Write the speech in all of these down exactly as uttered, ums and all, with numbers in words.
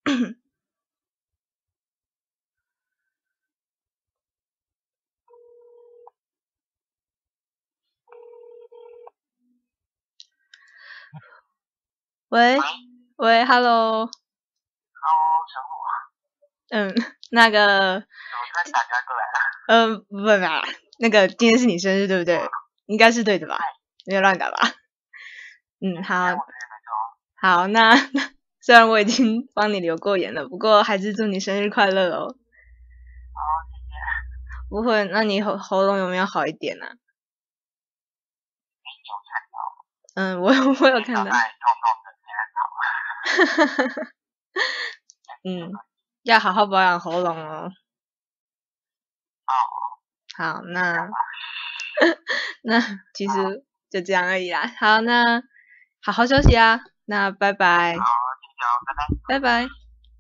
喂喂，Hello， Hello，小虎啊， 嗯，那个， 怎么突然打电话过来了？ 呃，不不不，那个今天是你生日对不对？应该是对的吧？没有乱打吧？嗯，好， 我这边没错。 好，那那虽然我已经帮你留过言了，不过还是祝你生日快乐哦。 好，谢谢。 不会，那你喉喉咙有没有好一点啊？ 你有看到？ 嗯，我我有看到。 脑袋痛痛的，现在好。 嗯，要好好保养喉咙哦。 哦， 好，那那其实就这样而已啦。好，那好好休息啊。那拜拜。 好，谢谢哦，拜拜。 拜拜。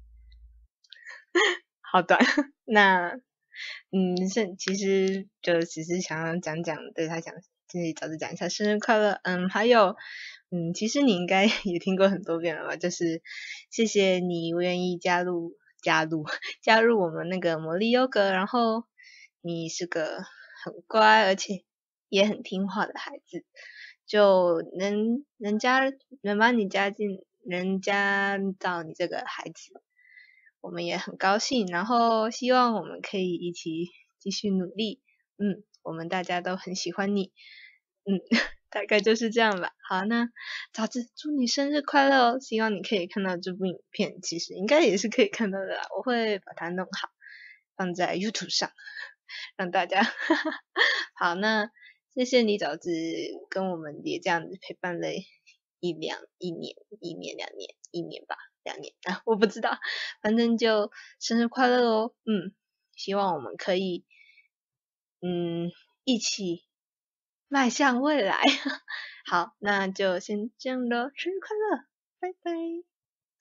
好短。那嗯，是其实就只是想要讲讲，对他讲，自己早就讲一下生日快乐。嗯，还有嗯，其实你应该也听过很多遍了吧？就是谢谢你愿意加入加入加入我们那个魔力优格，然后你是个很乖而且也很听话的孩子，就能人家能把你加进人家到你这个孩子。我们也很高兴，然后希望我们可以一起继续努力。嗯，我们大家都很喜欢你。嗯，大概就是这样吧。好，那早知祝你生日快乐哦！希望你可以看到这部影片，其实应该也是可以看到的啦。我会把它弄好，放在 YouTube 上，让大家好。那谢谢你早知跟我们也这样子陪伴了一两一年一年两年一年吧。两年啊，我不知道，反正就生日快乐哦，嗯，希望我们可以，嗯，一起迈向未来。好，那就先这样咯，生日快乐，拜拜。